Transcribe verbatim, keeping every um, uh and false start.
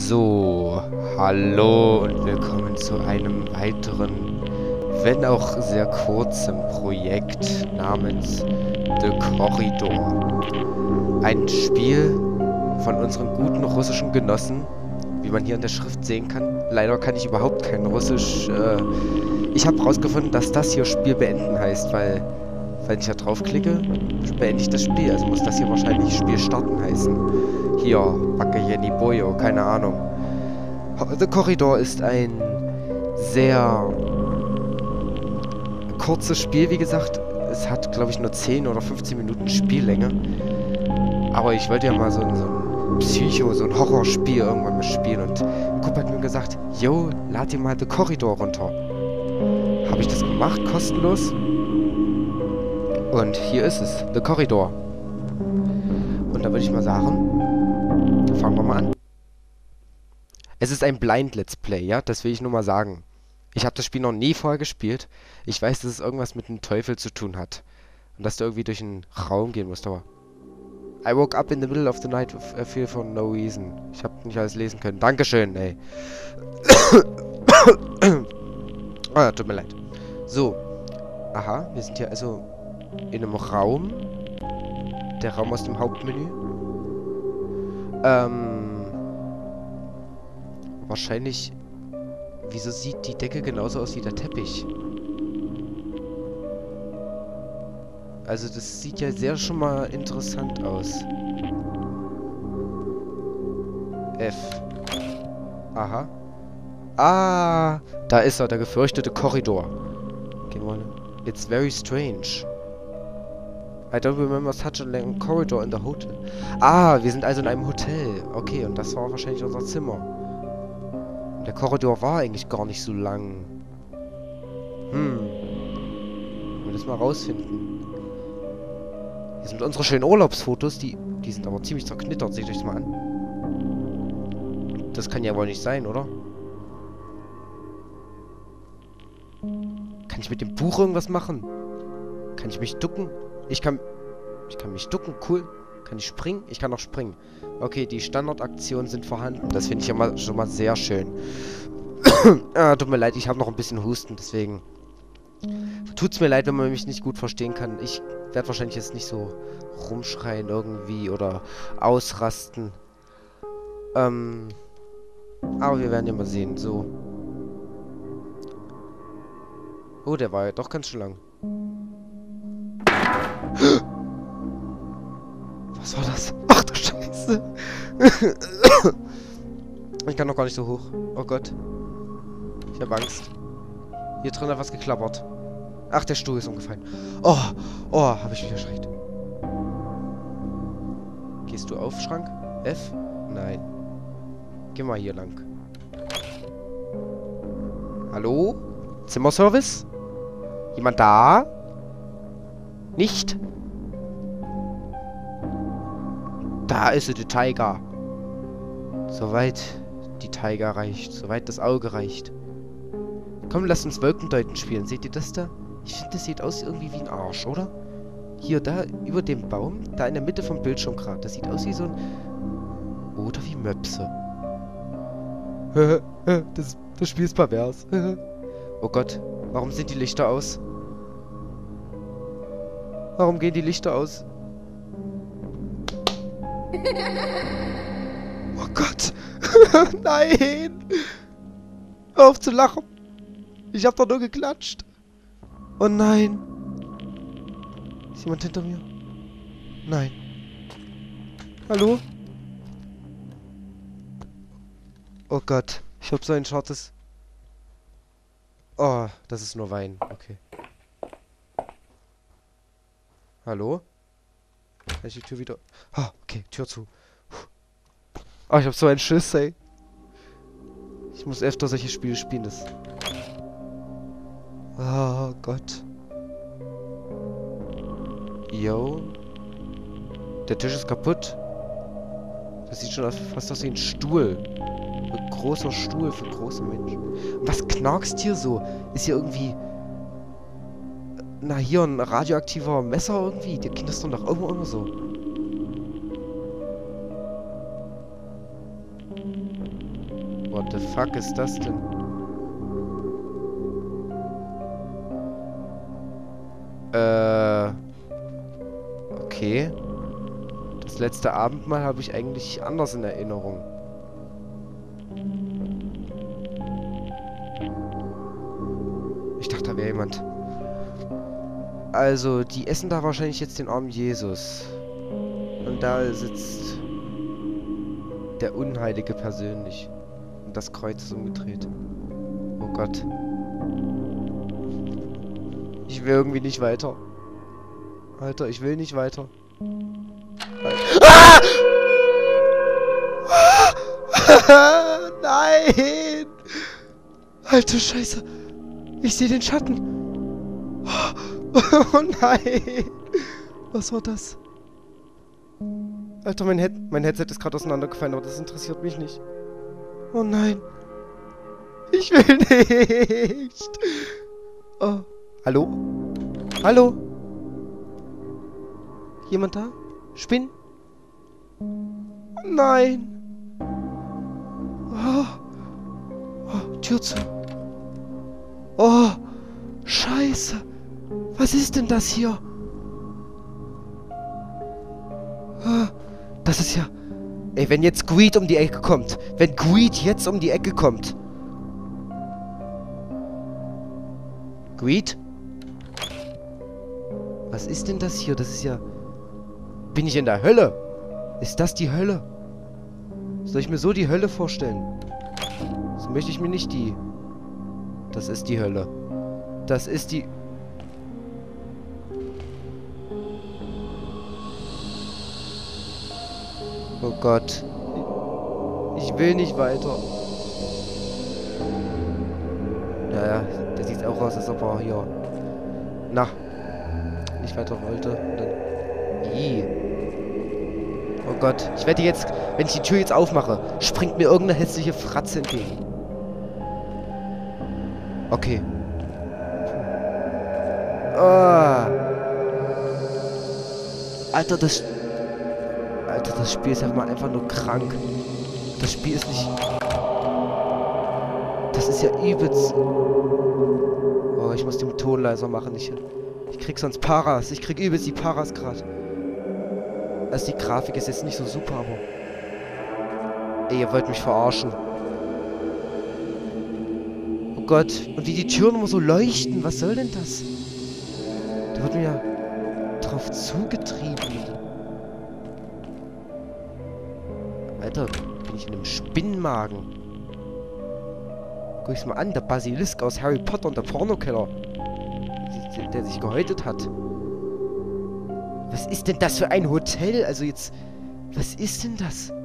So, hallo und willkommen zu einem weiteren, wenn auch sehr kurzen Projekt namens The Corridor. Ein Spiel von unseren guten russischen Genossen, wie man hier in der Schrift sehen kann. Leider kann ich überhaupt kein Russisch. Äh, ich habe herausgefunden, dass das hier Spiel beenden heißt, weil, wenn ich da draufklicke, beende ich das Spiel. Also muss das hier wahrscheinlich Spiel starten heißen. Hier, Backe Jenny Boyo, keine Ahnung. The Corridor ist ein sehr kurzes Spiel, wie gesagt. Es hat, glaube ich, nur zehn oder fünfzehn Minuten Spiellänge. Aber ich wollte ja mal so, ein- so ein Psycho, so ein Horrorspiel irgendwann mal spielen. Und ein Kumpel hat mir gesagt, yo, lad dir mal The Corridor runter. Habe ich das gemacht, kostenlos. Und hier ist es, The Corridor. Und da würde ich mal sagen, fangen wir mal an. Es ist ein Blind Let's Play, ja? Das will ich nur mal sagen. Ich habe das Spiel noch nie vorher gespielt. Ich weiß, dass es irgendwas mit dem Teufel zu tun hat. Und dass du irgendwie durch einen Raum gehen musst, aber... I woke up in the middle of the night with a fear for no reason. Ich habe nicht alles lesen können. Dankeschön, ey. Ah, ja, tut mir leid. So. Aha, wir sind hier also in einem Raum. Der Raum aus dem Hauptmenü. Ähm... Wahrscheinlich... Wieso sieht die Decke genauso aus wie der Teppich? Also das sieht ja sehr schon mal interessant aus. F. Aha. Ah, da ist er, der gefürchtete Korridor. Gehen wir mal. It's very strange. I don't remember such a long corridor in the hotel. Ah, wir sind also in einem Hotel. Okay, und das war wahrscheinlich unser Zimmer. Der Korridor war eigentlich gar nicht so lang. Hm. Wollen wir das mal rausfinden. Hier sind unsere schönen Urlaubsfotos. Die, die sind aber ziemlich zerknittert. Seht euch das mal an. Das kann ja wohl nicht sein, oder? Kann ich mit dem Buch irgendwas machen? Kann ich mich ducken? Ich kann... Ich kann mich ducken. Cool. Kann ich springen? Ich kann auch springen. Okay, die Standardaktionen sind vorhanden. Das finde ich ja mal, schon mal sehr schön. Ah, tut mir leid, ich habe noch ein bisschen Husten, deswegen... Tut's mir leid, wenn man mich nicht gut verstehen kann. Ich werde wahrscheinlich jetzt nicht so rumschreien irgendwie oder ausrasten. Ähm... Aber wir werden ja mal sehen. So. Oh, der war ja doch ganz schön lang. Was war das? Ach du Scheiße. Ich kann noch gar nicht so hoch. Oh Gott. Ich habe Angst. Hier drin hat was geklappert. Ach, der Stuhl ist umgefallen. Oh, oh, habe ich mich erschreckt. Gehst du auf, Schrank? F? Nein. Geh mal hier lang. Hallo? Zimmerservice? Jemand da? Nicht? Da ist sie, die Tiger. Soweit die Tiger reicht. Soweit das Auge reicht. Komm, lasst uns Wolkendeuten spielen. Seht ihr das da? Ich finde, das sieht aus irgendwie wie ein Arsch, oder? Hier, da, über dem Baum. Da in der Mitte vom Bildschirm gerade. Das sieht aus wie so ein... Oder wie Möpse. das, das Spiel ist pervers. Oh Gott. Warum sind die Lichter aus? Warum gehen die Lichter aus? Oh Gott. Nein. Hör auf zu lachen. Ich hab doch nur geklatscht. Oh nein. Ist jemand hinter mir? Nein. Hallo? Oh Gott. Ich hab so ein schartes... Oh, das ist nur Wein. Okay. Hallo? Kann ich die Tür wieder... Ah, okay, Tür zu. Oh, ich hab so einen Schiss, ey. Ich muss öfter solche Spiele spielen, das... Oh Gott. Yo. Der Tisch ist kaputt. Das sieht schon aus, fast aus wie ein Stuhl. Ein großer Stuhl für große Menschen. Was knackst hier so? Ist hier irgendwie... Na, hier ein radioaktiver Messer irgendwie? Die knistern doch irgendwo immer so. What the fuck ist das denn? Äh... Okay. Das letzte Abendmahl habe ich eigentlich anders in Erinnerung. Ich dachte, da wäre jemand. Also, die essen da wahrscheinlich jetzt den armen Jesus. Und da sitzt der Unheilige persönlich. Und das Kreuz ist umgedreht. Oh Gott. Ich will irgendwie nicht weiter. Alter, ich will nicht weiter. Ah! Nein! Alter Scheiße. Ich sehe den Schatten. Oh nein. Was war das? Alter, mein, Head mein Headset ist gerade auseinandergefallen, aber das interessiert mich nicht. Oh nein. Ich will nicht. Oh. Hallo? Hallo? Jemand da? Spinn? Nein. Oh. Oh, Tür zu. Oh. Scheiße. Was ist denn das hier? Oh. Das ist ja... Ey, wenn jetzt Greed um die Ecke kommt. Wenn Greed jetzt um die Ecke kommt. Greed? Was ist denn das hier? Das ist ja... Bin ich in der Hölle? Ist das die Hölle? Soll ich mir so die Hölle vorstellen? So möchte ich mir nicht die... Das ist die Hölle. Das ist die... Oh Gott. Ich will nicht weiter. Ja, ja. Der sieht auch aus, als ob er hier... Na. Nicht weiter wollte. Und dann... Ih. Oh Gott. Ich wette jetzt, wenn ich die Tür jetzt aufmache, springt mir irgendeine hässliche Fratze entgegen. Okay. Oh. Alter, das... Alter, das Spiel ist ja mal einfach nur krank. Das Spiel ist nicht... Das ist ja übelst... Oh, ich muss den Ton leiser machen. Ich, ich krieg sonst Paras. Ich krieg übelst die Paras gerade. Also die Grafik ist jetzt nicht so super, aber... Ey, ihr wollt mich verarschen. Oh Gott. Und wie die Türen immer so leuchten. Was soll denn das? Da wird mir ja drauf zugetrieben. Alter, bin ich in einem Spinnenmagen. Guck ich's mal an, der Basilisk aus Harry Potter und der Pornokeller. Der, der sich gehäutet hat. Was ist denn das für ein Hotel? Also jetzt... Was ist denn das?